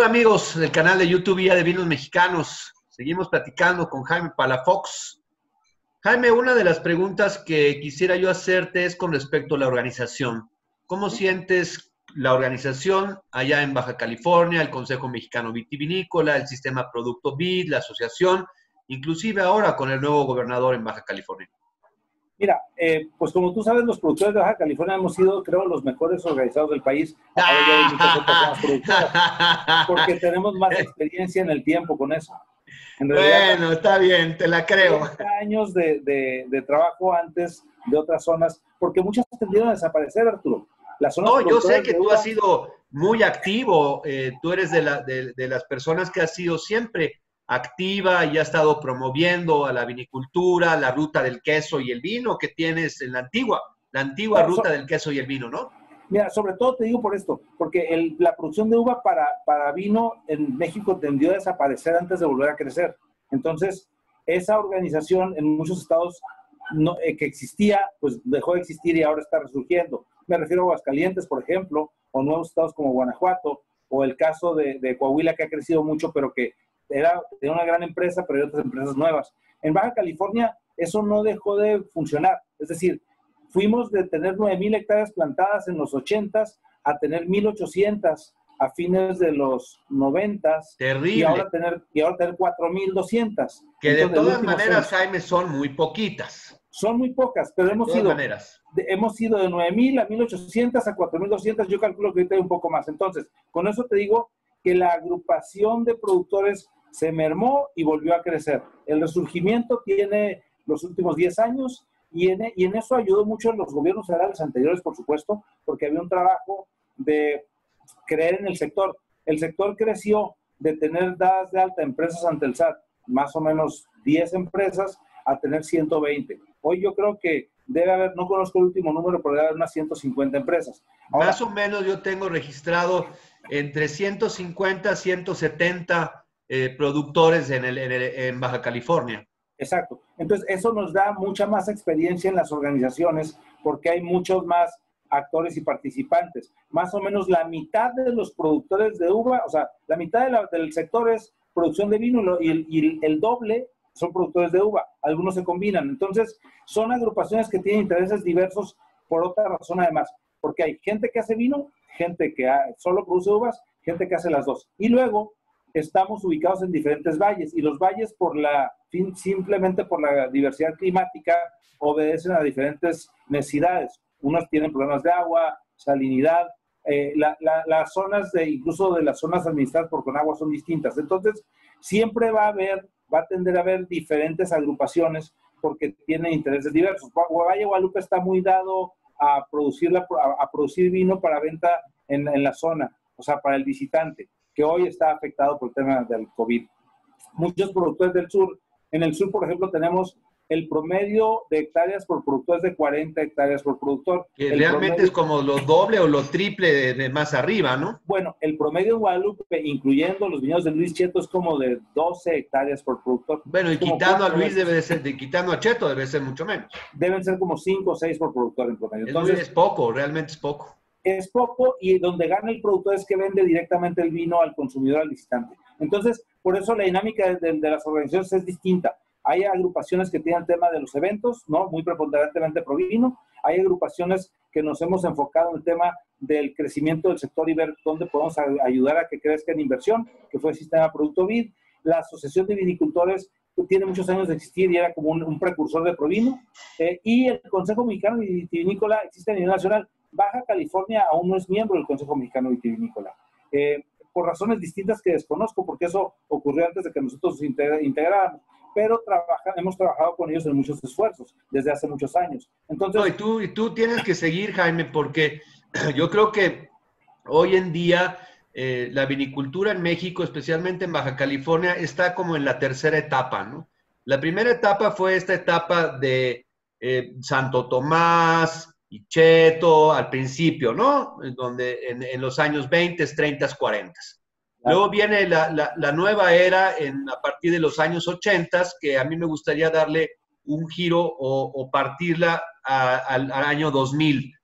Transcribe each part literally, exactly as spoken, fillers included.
Hola amigos del canal de YouTube Vía de Vinos Mexicanos. Seguimos platicando con Jaime Palafox. Jaime, una de las preguntas que quisiera yo hacerte es con respecto a la organización. ¿Cómo sientes la organización allá en Baja California, el Consejo Mexicano Vitivinícola, el sistema Producto Vid, la asociación, inclusive ahora con el nuevo gobernador en Baja California? Mira, eh, pues como tú sabes, los productores de Baja California hemos sido, creo, los mejores organizados del país, a través de muchas otras zonas productoras, porque tenemos más experiencia en el tiempo con eso. En realidad, bueno, está bien, te la creo. treinta años de, de, de trabajo antes de otras zonas, porque muchas tendieron a desaparecer, Arturo. Las zonas No, yo sé que tú uva, has sido muy activo, eh, tú eres de, la, de, de las personas que has sido siempre activa y ha estado promoviendo a la vinicultura, la ruta del queso y el vino que tienes en la antigua, la antigua ruta del queso y el vino, ¿no? Mira, sobre todo te digo por esto, porque el, la producción de uva para, para vino en México tendió a desaparecer antes de volver a crecer. Entonces, esa organización en muchos estados no, eh, que existía, pues dejó de existir y ahora está resurgiendo. Me refiero a Aguascalientes, por ejemplo, o nuevos estados como Guanajuato, o el caso de, de Coahuila, que ha crecido mucho, pero que era de una gran empresa, pero hay otras empresas nuevas. En Baja California eso no dejó de funcionar. Es decir, fuimos de tener nueve mil hectáreas plantadas en los ochentas a tener mil ochocientas a fines de los noventas. Terrible. Y ahora tener, y ahora tener cuatro mil doscientas. Que Entonces, de todas maneras, seis, Jaime, son muy poquitas. Son muy pocas, pero de hemos todas ido, maneras. de, hemos ido de nueve mil a mil ochocientas a cuatro mil doscientas. Yo calculo que ahorita hay un poco más. Entonces, con eso te digo que la agrupación de productores se mermó y volvió a crecer. El resurgimiento tiene los últimos diez años y en, y en eso ayudó mucho los gobiernos federales anteriores, por supuesto, porque había un trabajo de creer en el sector. El sector creció de tener dadas de alta empresas ante el S A T, más o menos diez empresas, a tener ciento veinte. Hoy yo creo que debe haber, no conozco el último número, pero debe haber unas ciento cincuenta empresas. Ahora, más o menos yo tengo registrado entre ciento cincuenta, ciento setenta Eh, productores en, el, en, el, en Baja California. Exacto. Entonces, eso nos da mucha más experiencia en las organizaciones porque hay muchos más actores y participantes. Más o menos la mitad de los productores de uva, o sea, la mitad de la, del sector es producción de vino y el, y el, el doble son productores de uva. Algunos se combinan. Entonces, son agrupaciones que tienen intereses diversos por otra razón además. Porque hay gente que hace vino, gente que solo produce uvas, gente que hace las dos. Y luego estamos ubicados en diferentes valles y los valles por la, simplemente por la diversidad climática obedecen a diferentes necesidades. Unos tienen problemas de agua, salinidad, eh, la, la, las zonas de, incluso de las zonas administradas por Conagua son distintas. Entonces, siempre va a haber, va a tender a haber diferentes agrupaciones porque tienen intereses diversos. Valle Guadalupe está muy dado a producir, la, a, a producir vino para venta en, en la zona, o sea, para el visitante, que hoy está afectado por el tema del COVID. Muchos productores del sur, en el sur, por ejemplo, tenemos el promedio de hectáreas por productor es de cuarenta hectáreas por productor. Que el realmente promedio, es como lo doble o lo triple de, de más arriba, ¿no? Bueno, el promedio en Guadalupe, incluyendo los viñedos de Luis Cheto, es como de doce hectáreas por productor. Bueno, y quitando a Luis debe de ser, de, quitando a Cheto debe ser mucho menos. Deben ser como cinco o seis por productor en promedio. Entonces, es, muy, es poco, realmente es poco. Es poco y donde gana el productor es que vende directamente el vino al consumidor, al visitante. Entonces, por eso la dinámica de, de, de las organizaciones es distinta. Hay agrupaciones que tienen el tema de los eventos, ¿no? Muy preponderantemente pro vino. Hay agrupaciones que nos hemos enfocado en el tema del crecimiento del sector y ver dónde podemos ayudar a que crezca en inversión, que fue el sistema Producto Vid. La Asociación de Vinicultores tiene muchos años de existir y era como un, un precursor de Provino. Eh, y el Consejo Mexicano Vitivinícola existe a nivel nacional. Baja California aún no es miembro del Consejo Mexicano Vitivinícola, eh, por razones distintas que desconozco, porque eso ocurrió antes de que nosotros nos integráramos, pero trabaja, hemos trabajado con ellos en muchos esfuerzos, desde hace muchos años. Entonces, no, y, tú, y tú tienes que seguir, Jaime, porque yo creo que hoy en día eh, la vinicultura en México, especialmente en Baja California, está como en la tercera etapa, ¿no? La primera etapa fue esta etapa de eh, Santo Tomás y Cheto al principio, ¿no? Donde en, en los años veinte, treinta, cuarenta. Claro. Luego viene la, la, la nueva era en, a partir de los años ochenta, que a mí me gustaría darle un giro o, o partirla a, al, al año dos mil.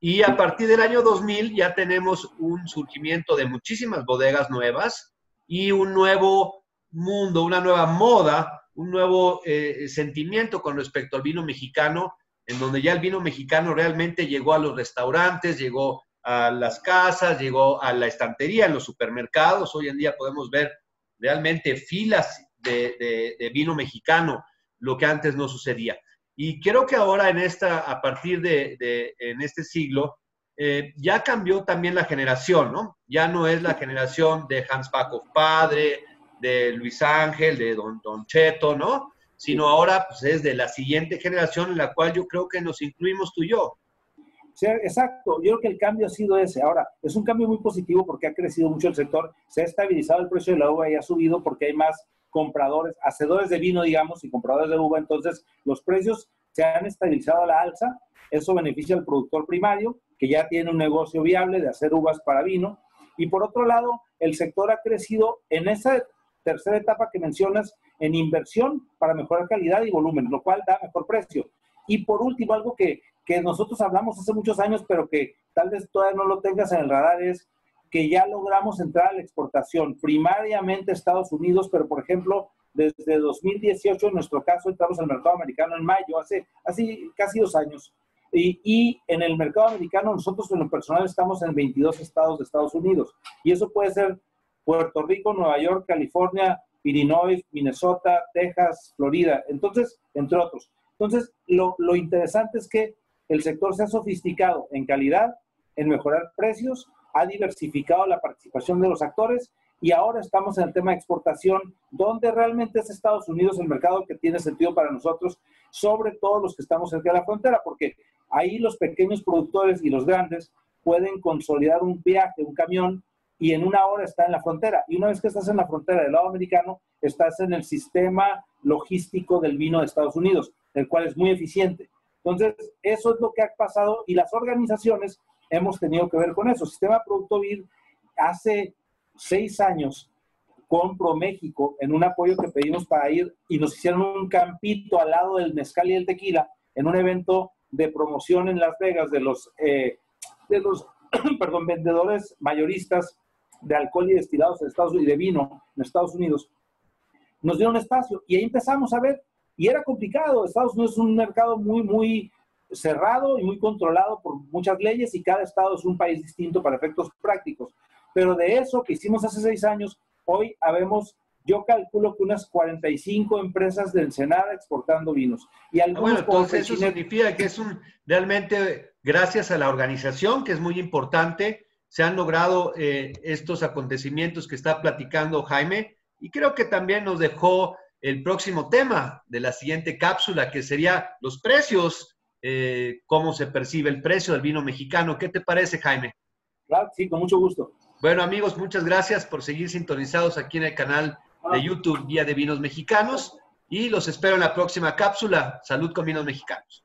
Y a partir del año dos mil ya tenemos un surgimiento de muchísimas bodegas nuevas y un nuevo mundo, una nueva moda, un nuevo eh, sentimiento con respecto al vino mexicano, en donde ya el vino mexicano realmente llegó a los restaurantes, llegó a las casas, llegó a la estantería, en los supermercados. Hoy en día podemos ver realmente filas de, de, de vino mexicano, lo que antes no sucedía. Y creo que ahora en esta, a partir de, de en este siglo, eh, ya cambió también la generación, ¿no? Ya no es la generación de Hans Backhoff padre, de Luis Ángel, de Don, Don Cheto, ¿no? Sino ahora pues, es de la siguiente generación en la cual yo creo que nos incluimos tú y yo. Sí, exacto. Yo creo que el cambio ha sido ese. Ahora, es un cambio muy positivo porque ha crecido mucho el sector, se ha estabilizado el precio de la uva y ha subido porque hay más compradores, hacedores de vino, digamos, y compradores de uva. Entonces, los precios se han estabilizado a la alza. Eso beneficia al productor primario, que ya tiene un negocio viable de hacer uvas para vino. Y por otro lado, el sector ha crecido en esa tercera etapa que mencionas, en inversión para mejorar calidad y volumen, lo cual da mejor precio. Y por último, algo que, que nosotros hablamos hace muchos años, pero que tal vez todavía no lo tengas en el radar, es que ya logramos entrar a la exportación, primariamente a Estados Unidos, pero por ejemplo, desde dos mil dieciocho, en nuestro caso, entramos al mercado americano en mayo, hace, hace casi dos años. Y, y en el mercado americano, nosotros en lo personal estamos en veintidós estados de Estados Unidos. Y eso puede ser Puerto Rico, Nueva York, California, Illinois, Minnesota, Texas, Florida, entonces, entre otros. Entonces, lo, lo interesante es que el sector se ha sofisticado en calidad, en mejorar precios, ha diversificado la participación de los actores y ahora estamos en el tema de exportación, donde realmente es Estados Unidos el mercado que tiene sentido para nosotros, sobre todo los que estamos cerca de la frontera, porque ahí los pequeños productores y los grandes pueden consolidar un viaje, un camión, y en una hora está en la frontera. Y una vez que estás en la frontera del lado americano, estás en el sistema logístico del vino de Estados Unidos, el cual es muy eficiente. Entonces, eso es lo que ha pasado y las organizaciones hemos tenido que ver con eso. Sistema Producto Vid hace seis años con ProMéxico en un apoyo que pedimos para ir y nos hicieron un campito al lado del mezcal y el tequila en un evento de promoción en Las Vegas de los, eh, de los perdón, vendedores mayoristas de alcohol y destilados en Estados Unidos y de vino en Estados Unidos. Nos dieron espacio y ahí empezamos a ver y era complicado. Estados Unidos es un mercado muy, muy cerrado y muy controlado por muchas leyes y cada estado es un país distinto para efectos prácticos. Pero de eso que hicimos hace seis años, hoy habemos, yo calculo que unas cuarenta y cinco empresas de Ensenada exportando vinos. Y algunos, bueno, entonces eso significa que es un, realmente, gracias a la organización, que es muy importante, se han logrado eh, estos acontecimientos que está platicando Jaime, y creo que también nos dejó el próximo tema de la siguiente cápsula, que sería los precios, eh, cómo se percibe el precio del vino mexicano. ¿Qué te parece, Jaime? Claro, sí, con mucho gusto. Bueno, amigos, muchas gracias por seguir sintonizados aquí en el canal de YouTube Guía de Vinos Mexicanos y los espero en la próxima cápsula. Salud con vinos mexicanos.